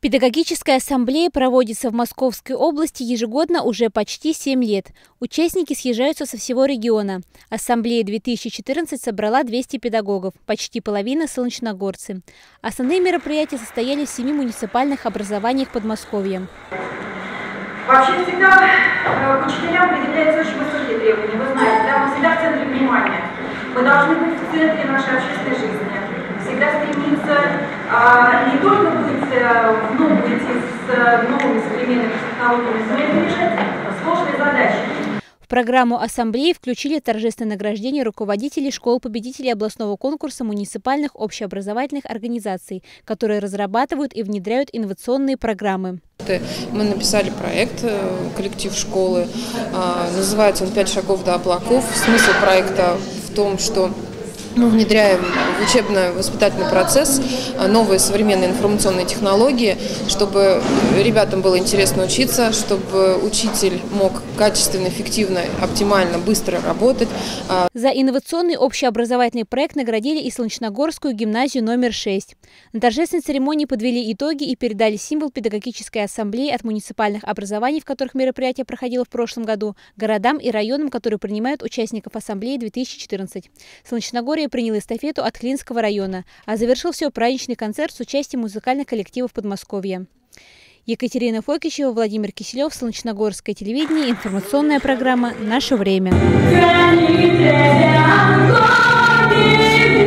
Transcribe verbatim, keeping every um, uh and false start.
Педагогическая ассамблея проводится в Московской области ежегодно уже почти семь лет. Участники съезжаются со всего региона. Ассамблея две тысячи четырнадцать собрала двести педагогов, почти половина – солнечногорцы. Основные мероприятия состояли в семи муниципальных образованиях Подмосковья. Вообще всегда к учителям предъявляются очень высокие требования. Вы знаете, да, мы всегда в центре внимания. Мы должны быть в центре нашей общественной жизни. Всегда стремиться а, не только быть в ногу идти с новыми современными технологиями, но и решать сложные задачи. В программу ассамблеи включили торжественное награждение руководителей школ-победителей областного конкурса муниципальных общеобразовательных организаций, которые разрабатывают и внедряют инновационные программы. Мы написали проект «Коллектив школы». Называется он «Пять шагов до облаков». Смысл проекта в том, что мы внедряем в учебно-воспитательный процесс новые современные информационные технологии, чтобы ребятам было интересно учиться, чтобы учитель мог качественно, эффективно, оптимально, быстро работать. За инновационный общеобразовательный проект наградили и Солнечногорскую гимназию номер шесть. На торжественной церемонии подвели итоги и передали символ педагогической ассамблеи от муниципальных образований, в которых мероприятие проходило в прошлом году, городам и районам, которые принимают участников ассамблеи две тысячи четырнадцать. Солнечногорье принял эстафету от Клинского района, а завершил все праздничный концерт с участием музыкальных коллективов Подмосковья. Екатерина Фокичева, Владимир Киселев, Солнечногорское телевидение, информационная программа «Наше время».